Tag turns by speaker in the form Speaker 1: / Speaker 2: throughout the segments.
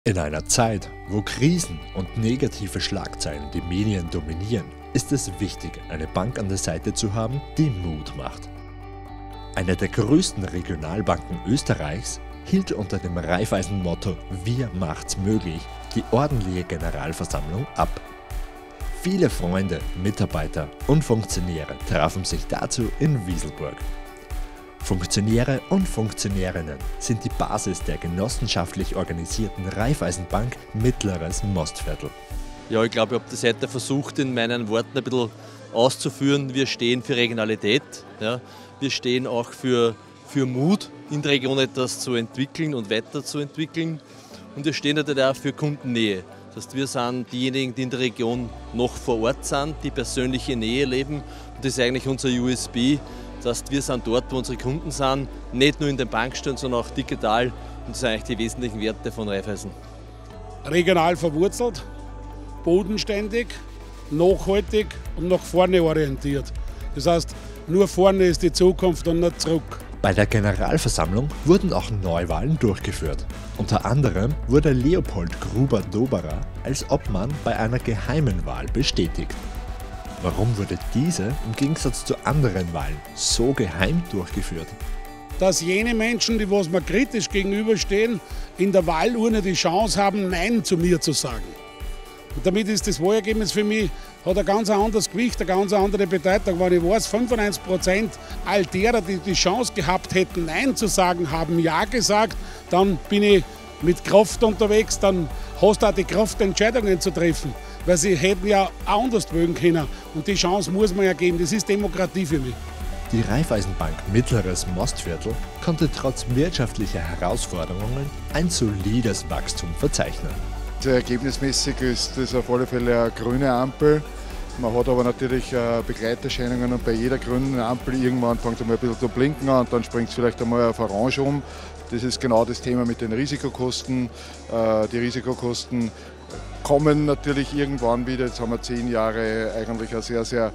Speaker 1: In einer Zeit, wo Krisen und negative Schlagzeilen die Medien dominieren, ist es wichtig, eine Bank an der Seite zu haben, die Mut macht. Eine der größten Regionalbanken Österreichs hielt unter dem Raiffeisen-Motto „Wir macht's möglich" die ordentliche Generalversammlung ab. Viele Freunde, Mitarbeiter und Funktionäre trafen sich dazu in Wieselburg. Funktionäre und Funktionärinnen sind die Basis der genossenschaftlich organisierten Raiffeisenbank Mittleres Mostviertel.
Speaker 2: Ja, ich glaube, ich habe das heute versucht, in meinen Worten ein bisschen auszuführen. Wir stehen für Regionalität, ja. Wir stehen auch für Mut, in der Region etwas zu entwickeln und weiterzuentwickeln. Und wir stehen natürlich auch für Kundennähe. Das heißt, wir sind diejenigen, die in der Region noch vor Ort sind, die persönliche Nähe leben. Und das ist eigentlich unser USP. Das heißt, wir sind dort, wo unsere Kunden sind, nicht nur in den Bankstellen, sondern auch digital. Und das sind eigentlich die wesentlichen Werte von Raiffeisen.
Speaker 3: Regional verwurzelt, bodenständig, nachhaltig und nach vorne orientiert. Das heißt, nur vorne ist die Zukunft und nicht zurück.
Speaker 1: Bei der Generalversammlung wurden auch Neuwahlen durchgeführt. Unter anderem wurde Leopold Gruber-Doberer als Obmann bei einer geheimen Wahl bestätigt. Warum wurde diese im Gegensatz zu anderen Wahlen so geheim durchgeführt?
Speaker 3: Dass jene Menschen, die was mir kritisch gegenüberstehen, in der Wahlurne die Chance haben, Nein zu mir zu sagen. Und damit ist das Wahlergebnis für mich, hat ein ganz anderes Gewicht, eine ganz andere Bedeutung. Wenn ich weiß, 95% all derer, die die Chance gehabt hätten, Nein zu sagen, haben Ja gesagt, dann bin ich mit Kraft unterwegs, dann hast du auch die Kraft, Entscheidungen zu treffen. Weil sie hätten ja auch anders wählen können. Und die Chance muss man ja geben. Das ist Demokratie für mich.
Speaker 1: Die Raiffeisenbank Mittleres Mostviertel konnte trotz wirtschaftlicher Herausforderungen ein solides Wachstum verzeichnen.
Speaker 4: Also ergebnismäßig ist das auf alle Fälle eine grüne Ampel. Man hat aber natürlich Begleiterscheinungen und bei jeder grünen Ampel irgendwann fängt es ein bisschen zu blinken an und dann springt es vielleicht einmal auf Orange um. Das ist genau das Thema mit den Risikokosten. Die Risikokosten kommen natürlich irgendwann wieder. Jetzt haben wir 10 Jahre eigentlich eine sehr, sehr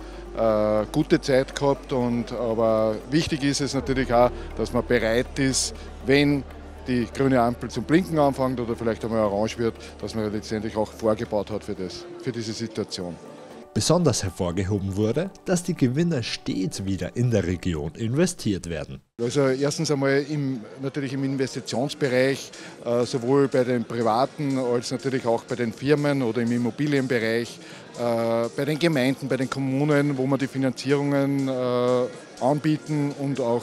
Speaker 4: gute Zeit gehabt. Aber wichtig ist es natürlich auch, dass man bereit ist, wenn die grüne Ampel zum Blinken anfängt oder vielleicht einmal orange wird, dass man letztendlich auch vorgebaut hat für diese Situation.
Speaker 1: Besonders hervorgehoben wurde, dass die Gewinne stets wieder in der Region investiert werden.
Speaker 4: Also erstens einmal natürlich im Investitionsbereich, sowohl bei den Privaten als natürlich auch bei den Firmen oder im Immobilienbereich, bei den Gemeinden, bei den Kommunen, wo wir die Finanzierungen anbieten und auch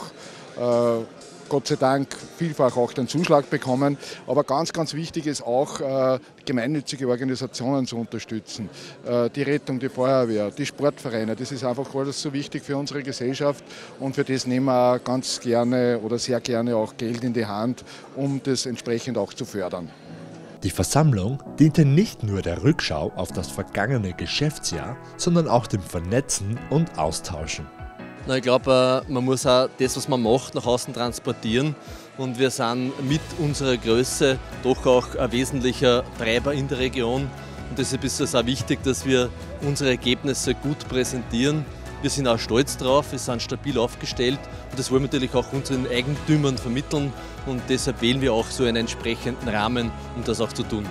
Speaker 4: Gott sei Dank vielfach auch den Zuschlag bekommen. Aber ganz, ganz wichtig ist auch, gemeinnützige Organisationen zu unterstützen. Die Rettung, die Feuerwehr, die Sportvereine, das ist einfach alles so wichtig für unsere Gesellschaft und für das nehmen wir ganz gerne oder sehr gerne auch Geld in die Hand, um das entsprechend auch zu fördern.
Speaker 1: Die Versammlung diente nicht nur der Rückschau auf das vergangene Geschäftsjahr, sondern auch dem Vernetzen und Austauschen.
Speaker 2: Ich glaube, man muss auch das, was man macht, nach außen transportieren. Und wir sind mit unserer Größe doch auch ein wesentlicher Treiber in der Region. Und deshalb ist es auch wichtig, dass wir unsere Ergebnisse gut präsentieren. Wir sind auch stolz drauf, wir sind stabil aufgestellt und das wollen wir natürlich auch unseren Eigentümern vermitteln. Und deshalb wählen wir auch so einen entsprechenden Rahmen, um das auch zu tun.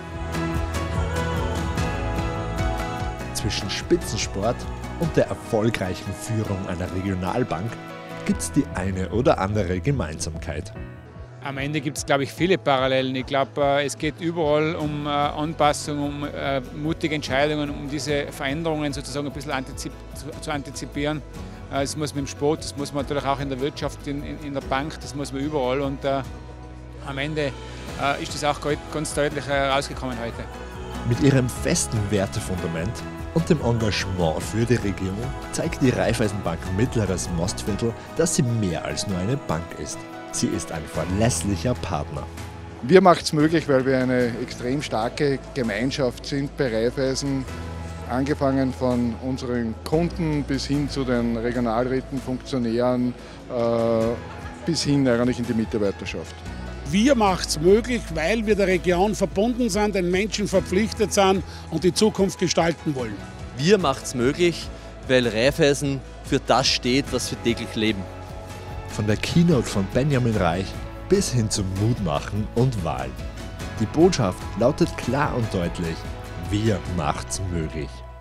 Speaker 1: Zwischen Spitzensport und der erfolgreichen Führung einer Regionalbank gibt es die eine oder andere Gemeinsamkeit.
Speaker 5: Am Ende gibt es, glaube ich, viele Parallelen. Ich glaube, es geht überall um Anpassung, um mutige Entscheidungen, um diese Veränderungen sozusagen ein bisschen zu antizipieren. Das muss man im Sport, das muss man natürlich auch in der Wirtschaft, in der Bank, das muss man überall. Und am Ende ist das auch ganz deutlich herausgekommen heute.
Speaker 1: Mit ihrem festen Wertefundament und dem Engagement für die Region zeigt die Raiffeisenbank Mittleres Mostviertel, dass sie mehr als nur eine Bank ist. Sie ist ein verlässlicher Partner.
Speaker 4: Wir machen es möglich, weil wir eine extrem starke Gemeinschaft sind bei Raiffeisen. Angefangen von unseren Kunden bis hin zu den Regionalräten, Funktionären, bis hin eigentlich in die Mitarbeiterschaft.
Speaker 3: Wir machen es möglich, weil wir der Region verbunden sind, den Menschen verpflichtet sind und die Zukunft gestalten wollen.
Speaker 2: Wir machen es möglich, weil Raiffeisen für das steht, was wir täglich leben.
Speaker 1: Von der Keynote von Benjamin Reich bis hin zum Mutmachen und Wahlen. Die Botschaft lautet klar und deutlich: Wir macht's möglich.